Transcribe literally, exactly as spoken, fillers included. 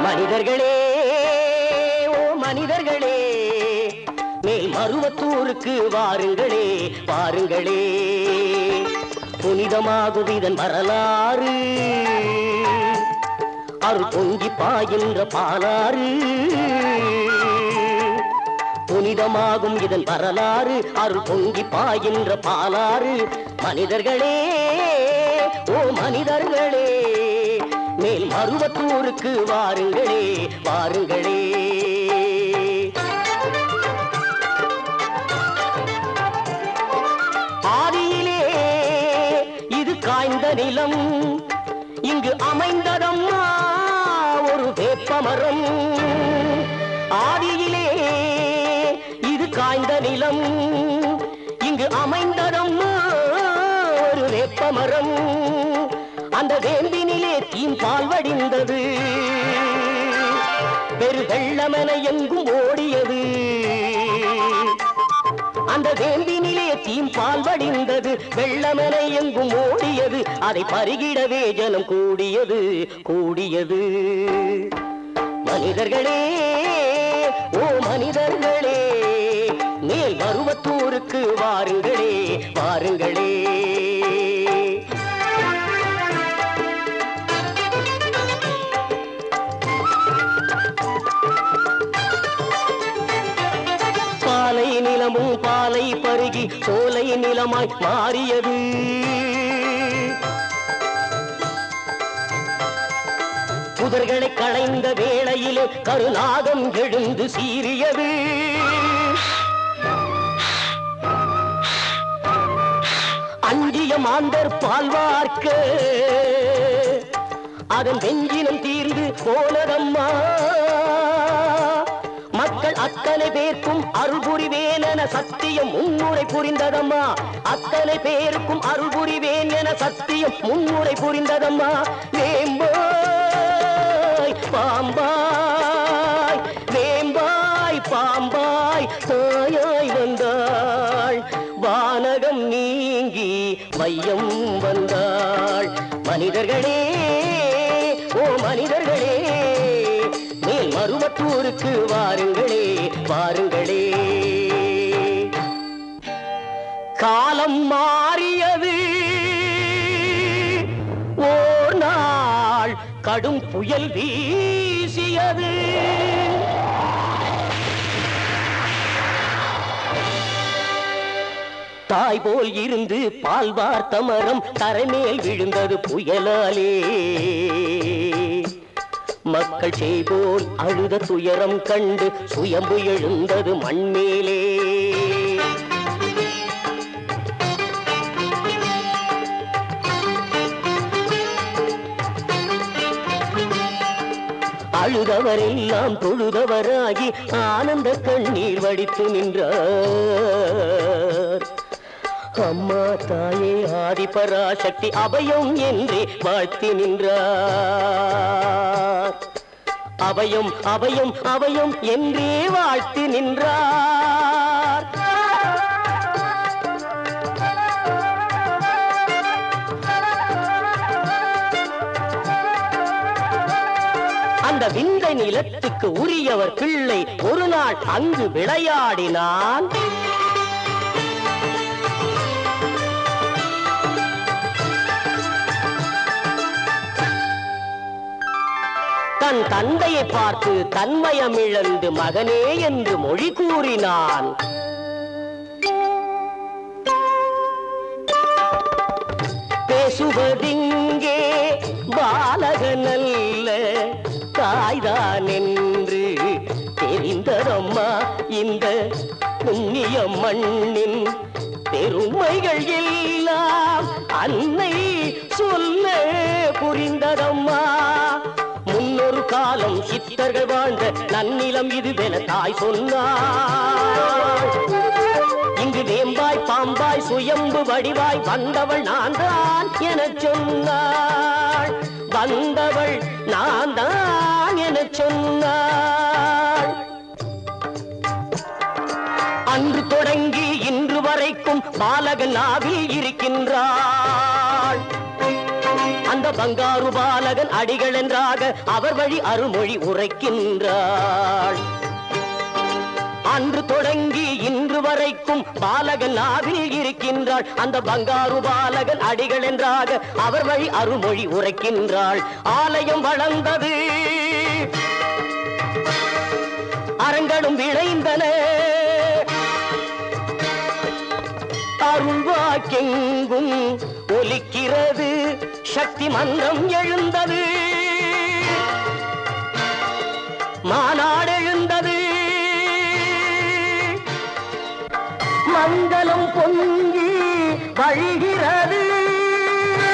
மனிதர்களே ஓ மனிதர்களே மேல் மருவத்தூருக்கு வாருங்களே வாருங்களே புனிதமாகும் இதன் வரலாறு அருள் பொங்கி பாய்கின்ற பாலாறு புனிதமாகும் இதன் வரலாறு அருள் பொங்கி பாய்கின்ற பாலாறு மனிதர்களே ஓ மனிதர்களே மேல் மருவத்தூருக்கு வாருங்களே வாருங்களே ஆதியிலே இது காய்ந்த நிலம் இங்கு அமைந்ததம்மா ஒரு வேப்பமரம் ஆதியிலே இது காய்ந்த நிலம் இங்கு அமைந்ததம்மா ஒரு வேப்பமரம் அந்த வேம்பினிலே தீம்பால் வடிந்தது பெரு வெள்ளமென எங்கும் ஓடியது அந்த வேம்பினிலே தீம்பால் வடிந்தது வெள்ளமென எங்கும் ஓடியது அதை பருகிடவே ஜனம் கூடியது கூடியது மனிதர்களே ஓ மனிதர்களே மேல் மருவத்தூருக்கு வாருங்களே வாருங்களே பாலை நிலமும் பாலை பருகி சோலை நிலமாய் மாறியது புதர்களை களைந்த வேளையிலே கருநாகம் எழுந்து சீறியது அஞ்சிய மாந்தர் பால்வார்க்க அதன் வெஞ்சினம் தீர்ந்து போனதம்மா மக்கள் அத்தனை பேருக்கும் அருள் புரிவேன் என சத்தியம் முன்னுரை புரிந்ததம்மா அத்தனை பேருக்கும் அருள் புரிவேன் என சத்தியம் முன்னுரை புரிந்ததம்மா வேம்பாய் பாம்பாய் வேம்பாய் பாம்பாய் தாயாய் வந்தாள் வானகம் நீங்கி வையம் வந்தாள் மனிதர்களே ஓ மனிதர்களே மேல் மருவத்தூருக்கு வாருங்களே வாருங்களே காலம் மாறியது ஓர் நாள் கடும் புயல் வீசியது தாய் போல் இருந்து பால் வார்த்த மரம் தரைமேல் விழுந்தது புயலாலே மக்கள் செய்போல் அழுத துயரம் கண்டு சுயம்பு எழுந்தது மண்மேலே அழுதவரெல்லாம் தொழுதவராகி ஆனந்த கண்ணீர் வடித்து நின்றார் அம்மா தாயே ஆதி பராசக்தி அபயம் என்றே வாழ்த்தி நின்றார் அபயம் அபயம் அபயம் என்றே வாழ்த்தி நின்றார் அந்த விந்தை நிலத்துக்கு உரியவர் பிள்ளை ஒரு நாள் அங்கு விளையாடினான் தன் தந்தையை பார்த்து தன்மயம் இழந்து மகனே என்று மொழி கூறினான் பேசுவதிங்கே பாலகனல்ல தாய்தான் என்று தெரிந்ததம்மா இந்த புண்ணிய மண்ணின் பெருமைகள் எல்லாம் அன்னை சொல்ல புரிந்ததம்மா முன்னொரு காலம் சித்தர்கள் வாழ்ந்த நன்னிலம் இதுவென தாய் சொன்னாள் இங்கு வேம்பாய் பாம்பாய் சுயம்பு வடிவாய் வந்தவள் நான் தான் என சொன்னாள் வந்தவள் நான் தான் என சொன்னாள் அன்று தொடங்கி இன்று வரைக்கும் பாலகன் நாவில் இருக்கின்றாள் அந்த பங்காரு பாலகன் அடிகள் என்றாக அவர் வழி அருமொழி உரைக்கின்றாள். அன்று தொடங்கி இன்று வரைக்கும் பாலகன் நாவில் இருக்கின்றாள். அந்த பங்காரு பாலகன் அடிகள் என்றாக அவர் வழி அருமொழி உரைக்கின்றாள். ஆலயம் வளர்ந்தது, அரங்களும் விளைந்தன, அருள்வாக்கெங்கும் ஒலிக்கிறது, சக்தி மன்றம் எழுந்தது, மாநாடு எழுந்தது, மங்களம் பொங்கி வழிகிறது.